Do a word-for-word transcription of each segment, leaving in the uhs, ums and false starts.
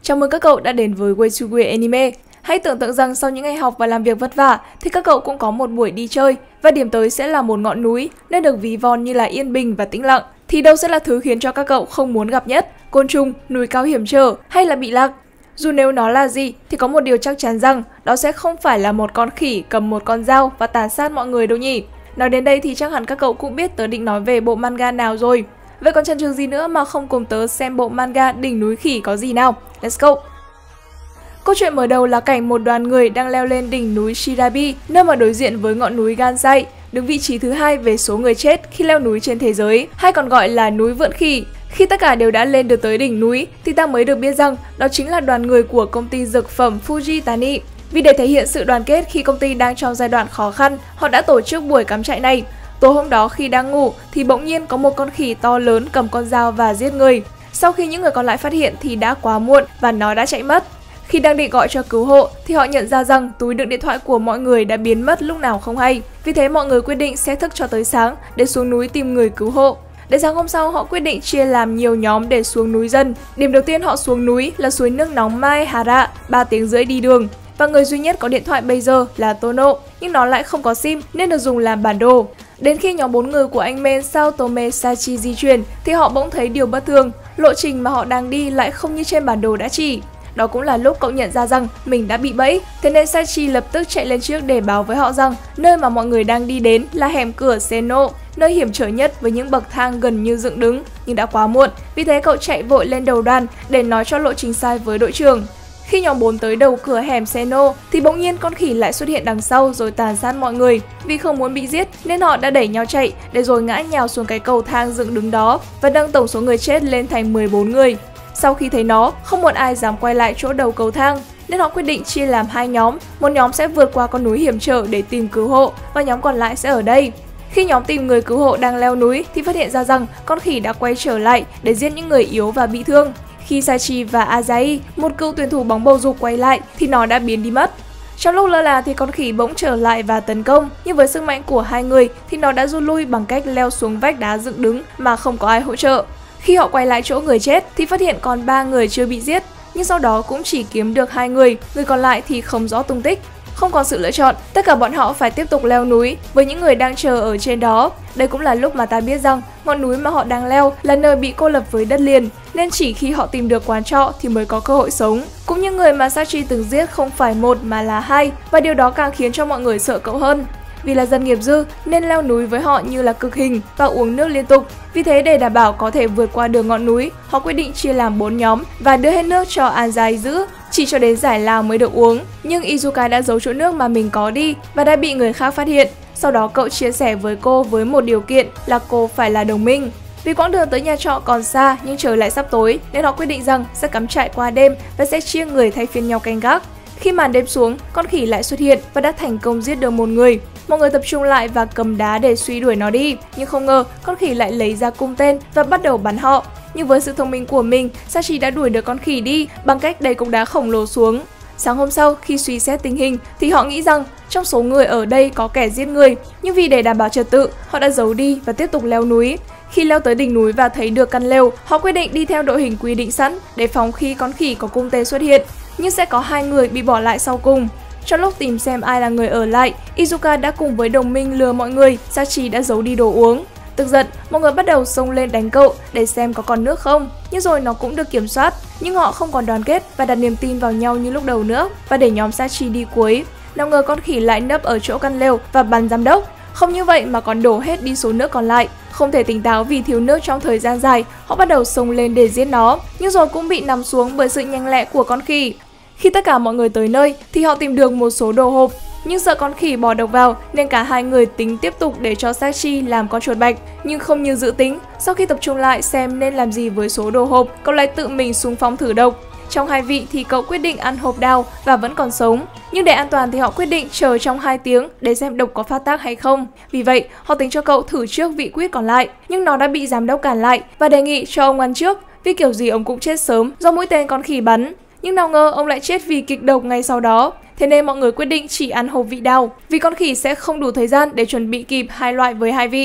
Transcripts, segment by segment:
Chào mừng các cậu đã đến với Way to Way Anime. Hãy tưởng tượng rằng sau những ngày học và làm việc vất vả thì các cậu cũng có một buổi đi chơi và điểm tới sẽ là một ngọn núi nên được ví von như là yên bình và tĩnh lặng. Thì đâu sẽ là thứ khiến cho các cậu không muốn gặp nhất? Côn trùng, núi cao hiểm trở hay là bị lạc? Dù nếu nó là gì thì có một điều chắc chắn rằng đó sẽ không phải là một con khỉ cầm một con dao và tàn sát mọi người đâu nhỉ. Nói đến đây thì chắc hẳn các cậu cũng biết tớ định nói về bộ manga nào rồi. Vậy còn chần chừ gì nữa mà không cùng tớ xem bộ manga Đỉnh núi khỉ có gì nào? Let's go! Câu chuyện mở đầu là cảnh một đoàn người đang leo lên đỉnh núi Shirabi, nơi mà đối diện với ngọn núi Gansai, đứng vị trí thứ hai về số người chết khi leo núi trên thế giới, hay còn gọi là núi vượn khỉ. Khi tất cả đều đã lên được tới đỉnh núi thì ta mới được biết rằng đó chính là đoàn người của công ty dược phẩm Fujitani. Vì để thể hiện sự đoàn kết khi công ty đang trong giai đoạn khó khăn, họ đã tổ chức buổi cắm trại này. Tối hôm đó khi đang ngủ thì bỗng nhiên có một con khỉ to lớn cầm con dao và giết người. Sau khi những người còn lại phát hiện thì đã quá muộn và nó đã chạy mất. Khi đang định gọi cho cứu hộ thì họ nhận ra rằng túi đựng điện thoại của mọi người đã biến mất lúc nào không hay. Vì thế mọi người quyết định sẽ thức cho tới sáng để xuống núi tìm người cứu hộ. Đến sáng hôm sau họ quyết định chia làm nhiều nhóm để xuống núi dần. Điểm đầu tiên họ xuống núi là suối nước nóng Maehara, ba tiếng rưỡi đi đường. Và người duy nhất có điện thoại bây giờ là Tono, nhưng nó lại không có sim nên được dùng làm bản đồ. Đến khi nhóm bốn người của anh Men Sao Tome Sachi di chuyển thì họ bỗng thấy điều bất thường. Lộ trình mà họ đang đi lại không như trên bản đồ đã chỉ. Đó cũng là lúc cậu nhận ra rằng mình đã bị bẫy. Thế nên Sachi lập tức chạy lên trước để báo với họ rằng nơi mà mọi người đang đi đến là hẻm cửa Seno, nơi hiểm trở nhất với những bậc thang gần như dựng đứng. Nhưng đã quá muộn, vì thế cậu chạy vội lên đầu đoàn để nói cho lộ trình sai với đội trưởng. Khi nhóm bốn tới đầu cửa hẻm Seno thì bỗng nhiên con khỉ lại xuất hiện đằng sau rồi tàn sát mọi người. Vì không muốn bị giết nên họ đã đẩy nhau chạy để rồi ngã nhào xuống cái cầu thang dựng đứng đó và nâng tổng số người chết lên thành mười bốn người. Sau khi thấy nó, không một ai dám quay lại chỗ đầu cầu thang nên họ quyết định chia làm hai nhóm. Một nhóm sẽ vượt qua con núi hiểm trở để tìm cứu hộ và nhóm còn lại sẽ ở đây. Khi nhóm tìm người cứu hộ đang leo núi thì phát hiện ra rằng con khỉ đã quay trở lại để giết những người yếu và bị thương. Khi Sachi và Azai, một cựu tuyển thủ bóng bầu dục quay lại thì nó đã biến đi mất. Trong lúc lơ là thì con khỉ bỗng trở lại và tấn công, nhưng với sức mạnh của hai người thì nó đã rút lui bằng cách leo xuống vách đá dựng đứng mà không có ai hỗ trợ. Khi họ quay lại chỗ người chết thì phát hiện còn ba người chưa bị giết, nhưng sau đó cũng chỉ kiếm được hai người, người còn lại thì không rõ tung tích. Không còn sự lựa chọn, tất cả bọn họ phải tiếp tục leo núi với những người đang chờ ở trên đó. Đây cũng là lúc mà ta biết rằng ngọn núi mà họ đang leo là nơi bị cô lập với đất liền, nên chỉ khi họ tìm được quán trọ thì mới có cơ hội sống. Cũng như người mà Sachi từng giết không phải một mà là hai, và điều đó càng khiến cho mọi người sợ cậu hơn. Vì là dân nghiệp dư nên leo núi với họ như là cực hình và uống nước liên tục. Vì thế để đảm bảo có thể vượt qua được ngọn núi, họ quyết định chia làm bốn nhóm và đưa hết nước cho Anzai giữ, chỉ cho đến giải lao mới được uống. Nhưng Izuka đã giấu chỗ nước mà mình có đi và đã bị người khác phát hiện. Sau đó cậu chia sẻ với cô với một điều kiện là cô phải là đồng minh. Vì quãng đường tới nhà trọ còn xa nhưng trời lại sắp tối nên họ quyết định rằng sẽ cắm trại qua đêm và sẽ chia người thay phiên nhau canh gác. Khi màn đêm xuống, con khỉ lại xuất hiện và đã thành công giết được một người. Mọi người tập trung lại và cầm đá để truy đuổi nó đi, nhưng không ngờ con khỉ lại lấy ra cung tên và bắt đầu bắn họ. Nhưng với sự thông minh của mình, Sachi đã đuổi được con khỉ đi bằng cách đẩy cục đá khổng lồ xuống. Sáng hôm sau, khi suy xét tình hình thì họ nghĩ rằng trong số người ở đây có kẻ giết người, nhưng vì để đảm bảo trật tự, họ đã giấu đi và tiếp tục leo núi. Khi leo tới đỉnh núi và thấy được căn lều, họ quyết định đi theo đội hình quy định sẵn để phòng khi con khỉ có cung tên xuất hiện. Nhưng sẽ có hai người bị bỏ lại sau cùng. Trong lúc tìm xem ai là người ở lại, Izuka đã cùng với đồng minh lừa mọi người, Sachi đã giấu đi đồ uống. Tức giận, mọi người bắt đầu xông lên đánh cậu để xem có còn nước không. Nhưng rồi nó cũng được kiểm soát, nhưng họ không còn đoàn kết và đặt niềm tin vào nhau như lúc đầu nữa. Và để nhóm Sachi đi cuối, nào ngờ con khỉ lại nấp ở chỗ căn lều và bắn giám đốc. Không như vậy mà còn đổ hết đi số nước còn lại. Không thể tỉnh táo vì thiếu nước trong thời gian dài, họ bắt đầu xông lên để giết nó, nhưng rồi cũng bị nằm xuống bởi sự nhanh lẹ của con khỉ. Khi tất cả mọi người tới nơi thì họ tìm được một số đồ hộp, nhưng sợ con khỉ bỏ độc vào nên cả hai người tính tiếp tục để cho Sachi làm con chuột bạch. Nhưng không như dự tính, sau khi tập trung lại xem nên làm gì với số đồ hộp, cậu lại tự mình xung phong thử độc. Trong hai vị thì cậu quyết định ăn hộp đào và vẫn còn sống. Nhưng để an toàn thì họ quyết định chờ trong hai tiếng để xem độc có phát tác hay không. Vì vậy, họ tính cho cậu thử trước vị quýt còn lại, nhưng nó đã bị giám đốc cản lại và đề nghị cho ông ăn trước, vì kiểu gì ông cũng chết sớm do mũi tên con khỉ bắn. Nhưng nào ngờ ông lại chết vì kịch độc ngay sau đó. Thế nên mọi người quyết định chỉ ăn hộp vị đào, vì con khỉ sẽ không đủ thời gian để chuẩn bị kịp hai loại với hai vị.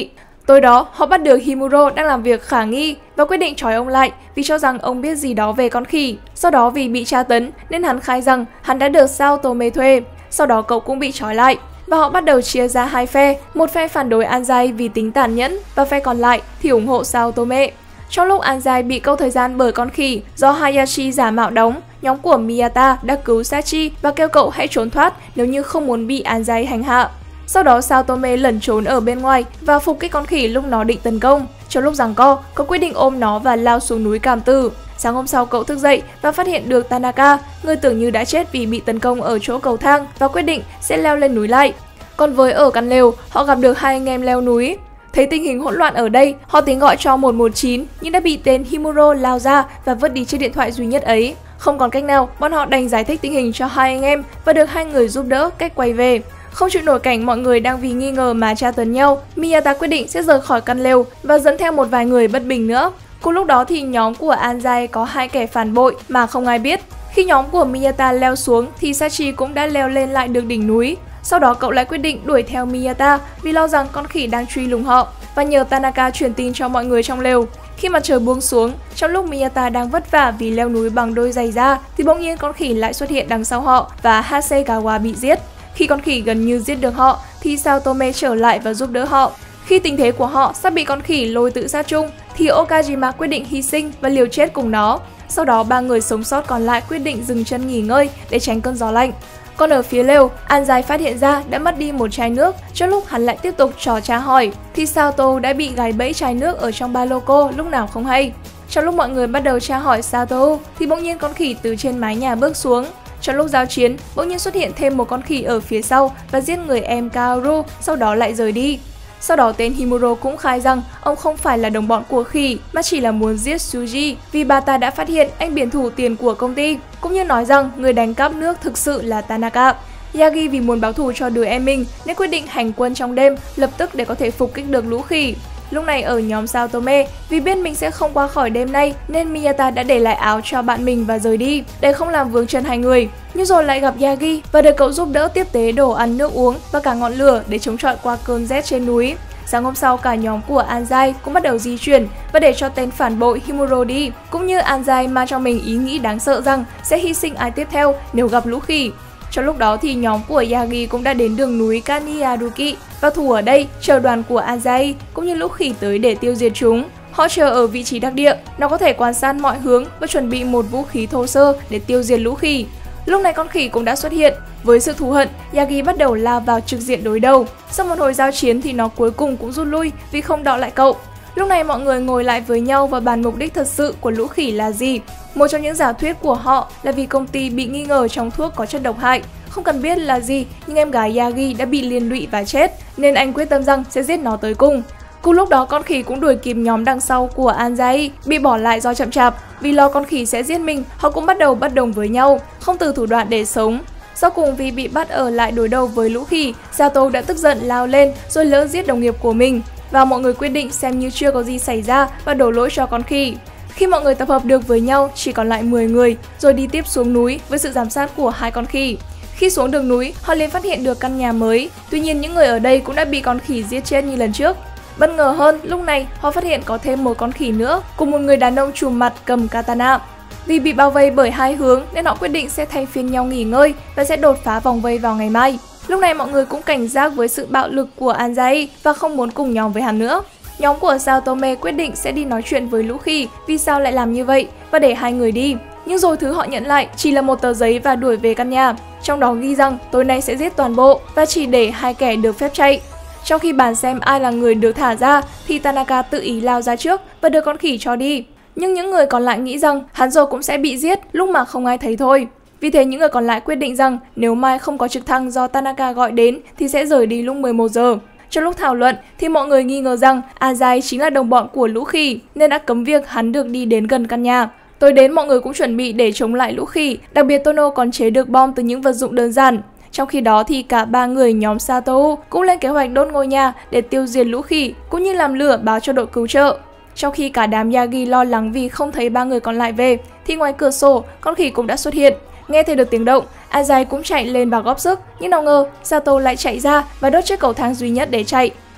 Tối đó, họ bắt được Himuro đang làm việc khả nghi và quyết định trói ông lại vì cho rằng ông biết gì đó về con khỉ. Sau đó vì bị tra tấn nên hắn khai rằng hắn đã được Sao Tome thuê. Sau đó cậu cũng bị trói lại và họ bắt đầu chia ra hai phe, một phe phản đối Anzai vì tính tàn nhẫn và phe còn lại thì ủng hộ Sao Tome. Trong lúc Anzai bị câu thời gian bởi con khỉ do Hayashi giả mạo đóng, nhóm của Miyata đã cứu Sachi và kêu cậu hãy trốn thoát nếu như không muốn bị Anzai hành hạ. Sau đó Sao Tome lẩn trốn ở bên ngoài và phục kích con khỉ lúc nó định tấn công. Trong lúc giằng co, cậu quyết định ôm nó và lao xuống núi cảm tử. Sáng hôm sau cậu thức dậy và phát hiện được Tanaka, người tưởng như đã chết vì bị tấn công ở chỗ cầu thang, và quyết định sẽ leo lên núi lại. Còn với ở căn lều, họ gặp được hai anh em leo núi. Thấy tình hình hỗn loạn ở đây, họ tính gọi cho một một chín nhưng đã bị tên Himuro lao ra và vứt đi chiếc điện thoại duy nhất ấy. Không còn cách nào, bọn họ đành giải thích tình hình cho hai anh em và được hai người giúp đỡ cách quay về. Không chịu nổi cảnh mọi người đang vì nghi ngờ mà tra tấn nhau, Miyata quyết định sẽ rời khỏi căn lều và dẫn theo một vài người bất bình nữa. Cùng lúc đó thì nhóm của Anzai có hai kẻ phản bội mà không ai biết. Khi nhóm của Miyata leo xuống thì Sachi cũng đã leo lên lại được đỉnh núi. Sau đó cậu lại quyết định đuổi theo Miyata vì lo rằng con khỉ đang truy lùng họ và nhờ Tanaka truyền tin cho mọi người trong lều. Khi mặt trời buông xuống, trong lúc Miyata đang vất vả vì leo núi bằng đôi giày da thì bỗng nhiên con khỉ lại xuất hiện đằng sau họ và Hasegawa bị giết. Khi con khỉ gần như giết được họ thì Sao Tome trở lại và giúp đỡ họ. Khi tình thế của họ sắp bị con khỉ lôi tự sát chung thì Okajima quyết định hy sinh và liều chết cùng nó. Sau đó ba người sống sót còn lại quyết định dừng chân nghỉ ngơi để tránh cơn gió lạnh. Còn ở phía lều, Anzai phát hiện ra đã mất đi một chai nước. Trong lúc hắn lại tiếp tục trò tra hỏi thì Sato đã bị gài bẫy chai nước ở trong ba lô cô lúc nào không hay. Trong lúc mọi người bắt đầu tra hỏi Sato thì bỗng nhiên con khỉ từ trên mái nhà bước xuống. Trong lúc giao chiến, bỗng nhiên xuất hiện thêm một con khỉ ở phía sau và giết người em Kaoru, sau đó lại rời đi. Sau đó tên Himuro cũng khai rằng ông không phải là đồng bọn của khỉ mà chỉ là muốn giết Suji vì bà ta đã phát hiện anh biển thủ tiền của công ty, cũng như nói rằng người đánh cắp nước thực sự là Tanaka. Yagi vì muốn báo thù cho đứa em mình nên quyết định hành quân trong đêm lập tức để có thể phục kích được lũ khỉ. Lúc này ở nhóm Sao Tome, vì biết mình sẽ không qua khỏi đêm nay nên Miyata đã để lại áo cho bạn mình và rời đi để không làm vướng chân hai người. Nhưng rồi lại gặp Yagi và được cậu giúp đỡ tiếp tế đồ ăn nước uống và cả ngọn lửa để chống chọi qua cơn rét trên núi. Sáng hôm sau, cả nhóm của Anzai cũng bắt đầu di chuyển và để cho tên phản bội Himuro đi, cũng như Anzai mang trong mình ý nghĩ đáng sợ rằng sẽ hy sinh ai tiếp theo nếu gặp lũ khỉ. Trong lúc đó thì nhóm của Yagi cũng đã đến đường núi Kaniaduki và thủ ở đây chờ đoàn của Anzai cũng như lũ khỉ tới để tiêu diệt chúng. Họ chờ ở vị trí đắc địa, nó có thể quan sát mọi hướng và chuẩn bị một vũ khí thô sơ để tiêu diệt lũ khỉ. Lúc này con khỉ cũng đã xuất hiện. Với sự thù hận, Yagi bắt đầu lao vào trực diện đối đầu. Sau một hồi giao chiến thì nó cuối cùng cũng rút lui vì không đọ lại cậu. Lúc này mọi người ngồi lại với nhau và bàn mục đích thật sự của lũ khỉ là gì. Một trong những giả thuyết của họ là vì công ty bị nghi ngờ trong thuốc có chất độc hại. Không cần biết là gì, nhưng em gái Yagi đã bị liên lụy và chết, nên anh quyết tâm rằng sẽ giết nó tới cùng. Cùng lúc đó con khỉ cũng đuổi kịp nhóm đằng sau của Anzai, bị bỏ lại do chậm chạp. Vì lo con khỉ sẽ giết mình, họ cũng bắt đầu bất đồng với nhau, không từ thủ đoạn để sống. Sau cùng vì bị bắt ở lại đối đầu với lũ khỉ, Sato đã tức giận lao lên rồi lỡ giết đồng nghiệp của mình. Và mọi người quyết định xem như chưa có gì xảy ra và đổ lỗi cho con khỉ. Khi mọi người tập hợp được với nhau, chỉ còn lại mười người, rồi đi tiếp xuống núi với sự giám sát của hai con khỉ. Khi xuống đường núi, họ liền phát hiện được căn nhà mới. Tuy nhiên những người ở đây cũng đã bị con khỉ giết chết như lần trước. Bất ngờ hơn, lúc này họ phát hiện có thêm một con khỉ nữa cùng một người đàn ông trùm mặt cầm katana. Vì bị bao vây bởi hai hướng nên họ quyết định sẽ thay phiên nhau nghỉ ngơi và sẽ đột phá vòng vây vào ngày mai. Lúc này mọi người cũng cảnh giác với sự bạo lực của Anzai và không muốn cùng nhóm với hắn nữa. Nhóm của Sao Tome quyết định sẽ đi nói chuyện với lũ khỉ vì sao lại làm như vậy và để hai người đi. Nhưng rồi thứ họ nhận lại chỉ là một tờ giấy và đuổi về căn nhà. Trong đó ghi rằng tối nay sẽ giết toàn bộ và chỉ để hai kẻ được phép chạy. Trong khi bàn xem ai là người được thả ra thì Tanaka tự ý lao ra trước và đưa con khỉ cho đi. Nhưng những người còn lại nghĩ rằng hắn rồi cũng sẽ bị giết lúc mà không ai thấy thôi. Vì thế những người còn lại quyết định rằng nếu mai không có trực thăng do Tanaka gọi đến thì sẽ rời đi lúc mười một giờ. Trong lúc thảo luận thì mọi người nghi ngờ rằng Anzai chính là đồng bọn của lũ khỉ nên đã cấm việc hắn được đi đến gần căn nhà. Tối đến mọi người cũng chuẩn bị để chống lại lũ khỉ, đặc biệt Tono còn chế được bom từ những vật dụng đơn giản. Trong khi đó thì cả ba người nhóm Sato cũng lên kế hoạch đốt ngôi nhà để tiêu diệt lũ khỉ cũng như làm lửa báo cho đội cứu trợ. Trong khi cả đám Yagi lo lắng vì không thấy ba người còn lại về thì ngoài cửa sổ con khỉ cũng đã xuất hiện. Nghe thấy được tiếng động, Anzai cũng chạy lên và góp sức, nhưng nào ngờ Sato lại chạy ra và đốt chiếc cầu thang duy nhất để chạy.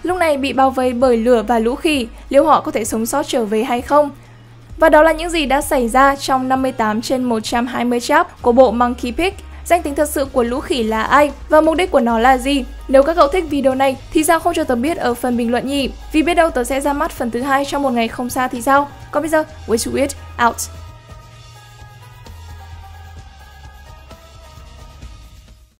lúc này bị bao vây bởi lửa và lũ khỉ, liệu họ có thể sống sót trở về hay không? Và đó là những gì đã xảy ra trong năm mươi tám trên một trăm hai mươi chap của bộ Monkey Pick. Danh tính thật sự của lũ khỉ là ai và mục đích của nó là gì? Nếu các cậu thích video này thì sao không cho tớ biết ở phần bình luận nhỉ? Vì biết đâu tớ sẽ ra mắt phần thứ hai trong một ngày không xa thì sao? Còn bây giờ, Way to Weird out.